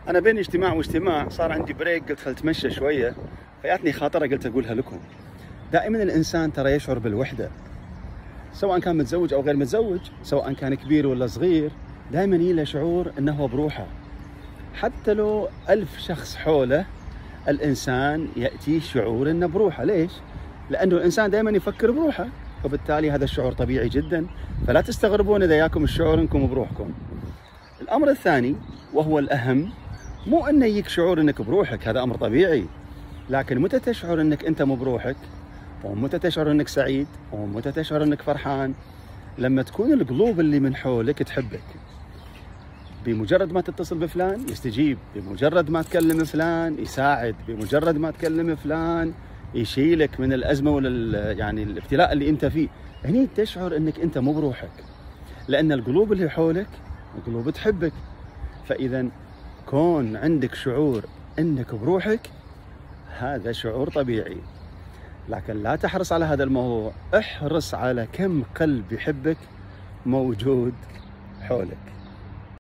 أنا بين اجتماع واجتماع صار عندي بريك، قلت خل أتمشى شوية، فياتني خاطرة قلت أقولها لكم. دائما الإنسان ترى يشعر بالوحدة، سواء كان متزوج أو غير متزوج، سواء كان كبير ولا صغير، دائما يله شعور أنه بروحه. حتى لو 1000 شخص حوله، الإنسان يأتيه شعور أنه بروحه. ليش؟ لأنه الإنسان دائما يفكر بروحه، وبالتالي هذا الشعور طبيعي جدا، فلا تستغربون إذا ياكم الشعور أنكم بروحكم. الأمر الثاني وهو الأهم، مو أنه يجيك شعور أنك بروحك، هذا أمر طبيعي، لكن متى تشعر أنك أنت مو بروحك، ومتى تشعر أنك سعيد، ومتى تشعر أنك فرحان؟ لما تكون القلوب اللي من حولك تحبك. بمجرد ما تتصل بفلان يستجيب، بمجرد ما تكلم فلان يساعد، بمجرد ما تكلم فلان يشيلك من الأزمة ولا يعني الابتلاء اللي أنت فيه. هني تشعر أنك أنت مو بروحك، لأن القلوب اللي حولك قلوب تحبك. فإذا كون عندك شعور أنك بروحك، هذا شعور طبيعي، لكن لا تحرص على هذا الموضوع، احرص على كم قلب يحبك موجود حولك.